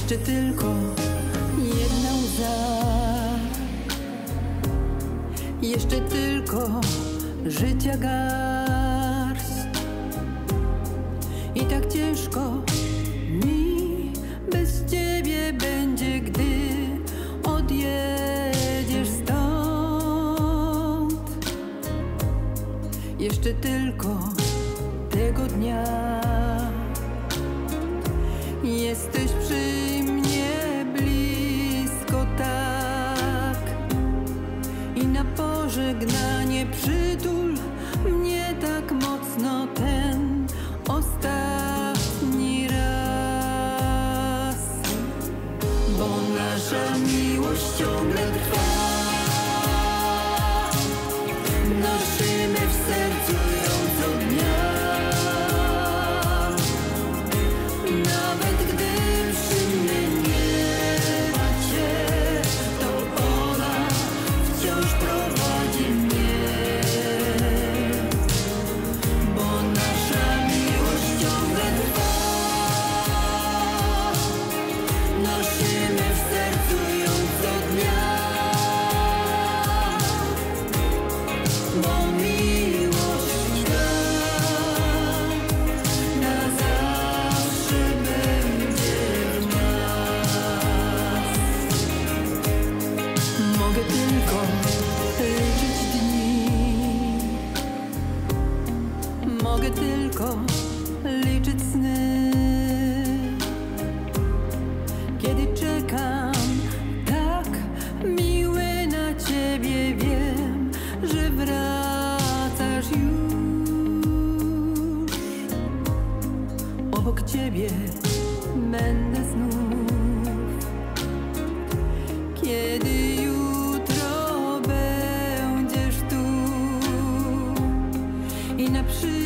Jeszcze tylko jedna łza, jeszcze tylko życia garść. I tak ciężko mi bez ciebie będzie, gdy odjedziesz stąd. Jeszcze tylko tego dnia jesteś przy mnie blisko tak. I na pożegnanie przytul mnie tak mocno ten ostatni raz. Bo nasza miłość ciągle trwa, nosimy w sercu ją co dnia. Nawet gdy przy mnie nie ma cię, to ona wciąż prowadzi mnie. Bo nasza miłość ciągle trwa, nosimy w sercu ją co dnia. Bo miłość ta na zawsze będzie w nas. Mogę tylko liczyć dni, mogę tylko liczyć sny. Kiedy czekam tak miły na ciebie, wiem, że wracasz już. Obok ciebie będę znów, kiedy jutro będziesz tu. I na